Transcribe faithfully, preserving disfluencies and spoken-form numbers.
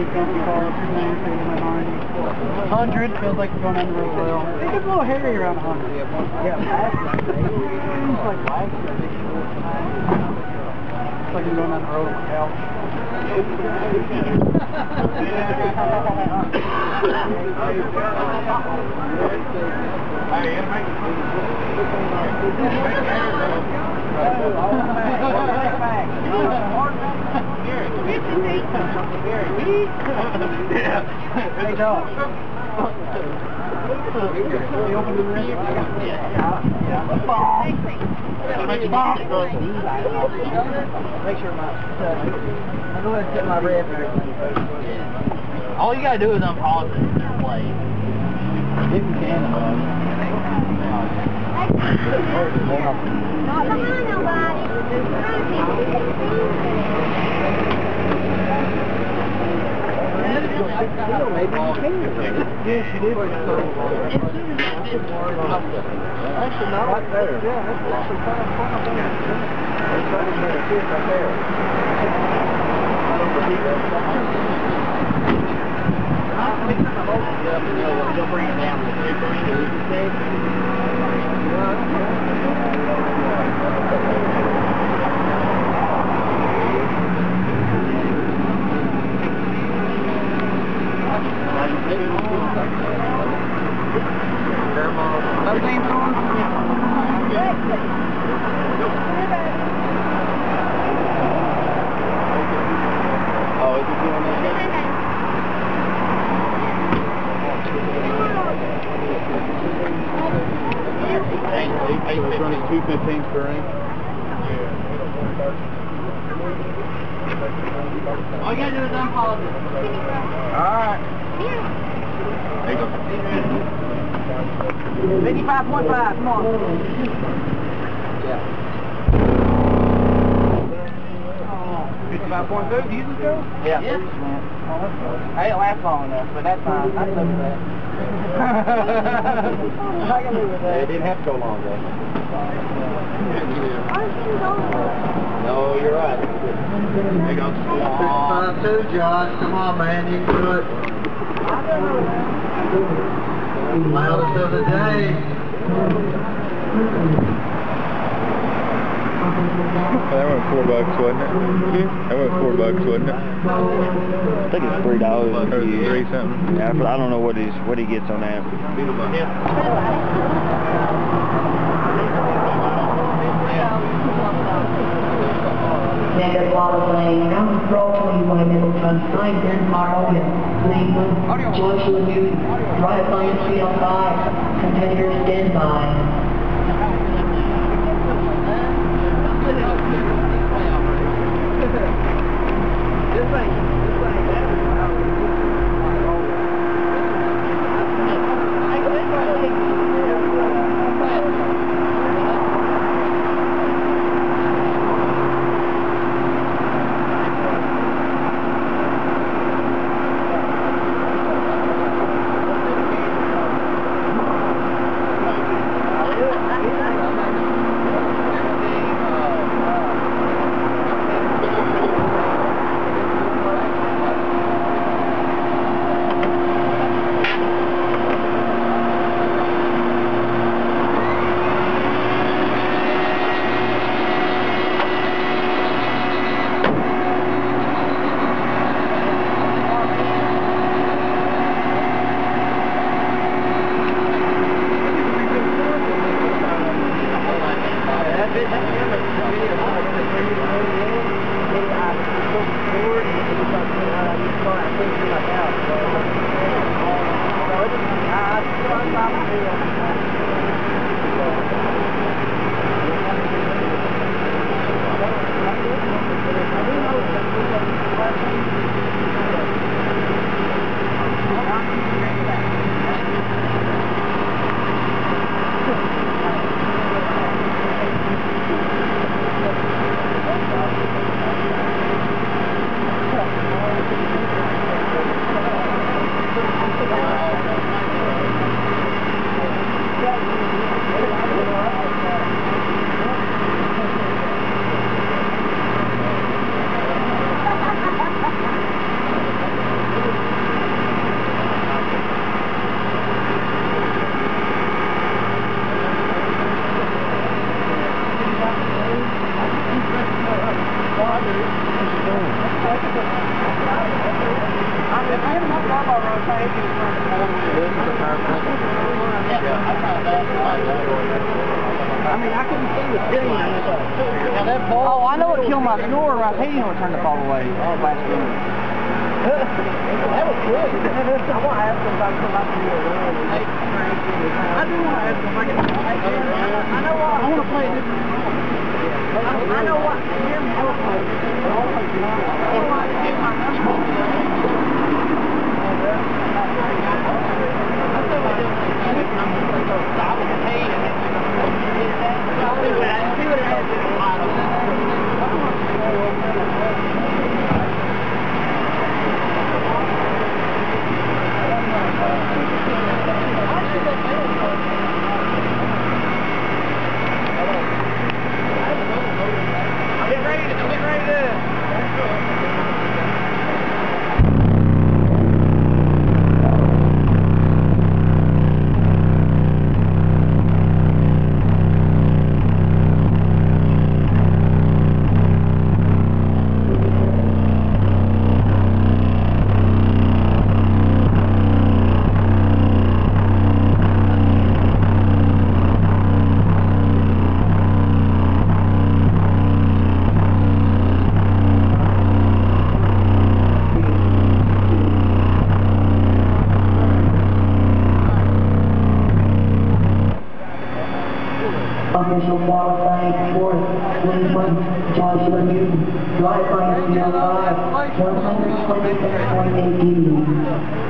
comfy car, ninety. one hundred feels like you're going down the road well. It gets a little hairy around one hundred. Yeah, last night. It's like last night. It's like you're going down the road on my couch. Hey, dog. You open the wrist? Yeah. Yeah. Make sure my... I'll go ahead and set my red there. All you gotta do is unpause it and play. If you can. Not behind nobody. Maybe you can. Yes, you did. Actually, not right there. Yeah, that's actually kind of fun. That's right there. It's right there. I'll pick up the whole stuff and you'll bring it down with it. Everything's on? Oh, is it doing that? It's running two fifteen per inch. All you gotta do is unpause it. Alright. There you go. fifty-five point five, come on. Yeah. fifty-five point two, diesel go? Yeah. Yeah. Oh, that's good. I didn't last long enough, but that's fine. I can live with that. I can live with that. It didn't have to go long though. No, you're right. There you go. fifty-five two, Josh. Come on, man. You can do it. Loudest of the day. That went four bucks, wasn't it? Hmm? That went four bucks, wasn't it? I think it's three dollars. Or three something. Yeah, but I don't know what he's what he gets on that. MECA Middleton S P L, Middleton, Langdon, Marlton, Cleveland, Joshua Newton, right appliance field five, contender standby. I mean, I couldn't see the screen. Now that ball. Oh, I know what killed my score. My opinion would turn the ball away. Oh, last game. That was good. I want to ask him if I can come out to you around. I do want to ask him if I can. I know what. I want to play this. I know what. Hear me. I want to play this. I want to play this. I want to get my number. Stop with the pain and then see what I see what it has in the bottom. I'm getting ready to, I'm getting ready to. Official qualifying fourth, Cleveland, Joshua Newton, drive by five, one hundred twenty-six point eight.